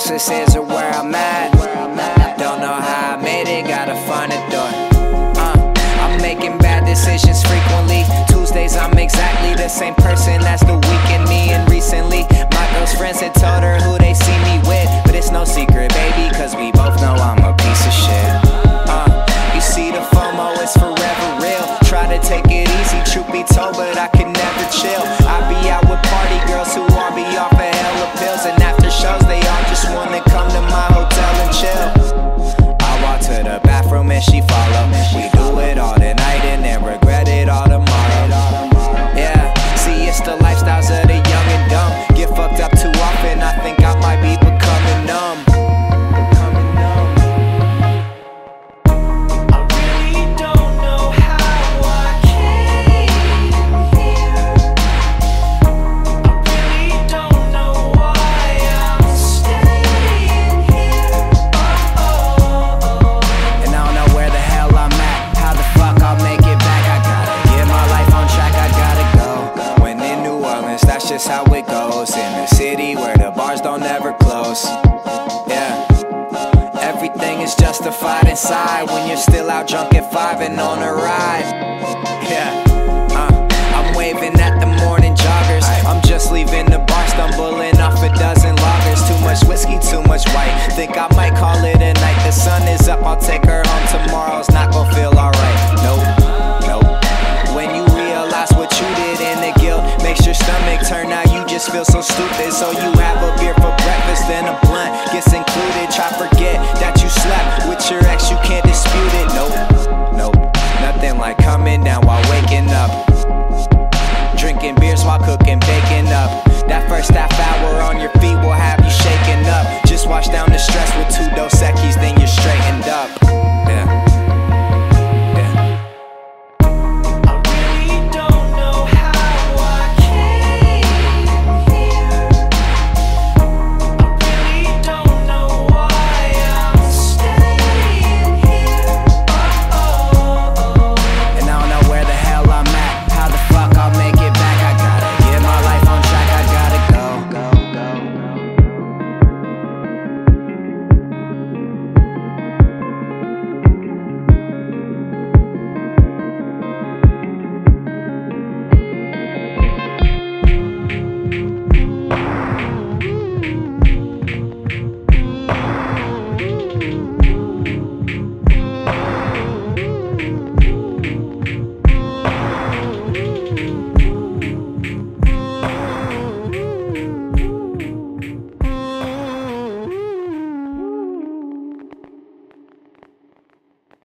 processes are where I'm at. Don't know how I made it, gotta find a door. I'm making bad decisions frequently. Tuesdays I'm exactly the same person as the weekend me. And recently my girl's friends had told her who they see me with, but it's no secret, baby, cause we both know I'm a piece of shit. You see the FOMO is forever real. Try to take it easy, truth be told, but I can never chill. I be out with party girls who all be off of hella pills, and after shows they all just wanna come to my hotel and chill. I walk to the bathroom and she follow. We do it all tonight and then regret it all tomorrow. Yeah, see it's the lifestyles of the young and dumb. Get fucked up too often, I think I might be becoming numb. Just how it goes in the city where the bars don't ever close. Yeah, everything is justified inside when you're still out drunk at 5 and on a ride. Yeah, I'm waving at the morning joggers. I'm just leaving the bar, stumbling off a dozen lagers. Too much whiskey, too much white. Think I might call it a night. The sun is up, I'll take her home. Tomorrow's not gonna feel alright. Nope, nope. When you realize what you did and the guilt makes your stomach turn out, you just feel so stupid. So you have a beer for breakfast, then a blunt gets included. Try forget that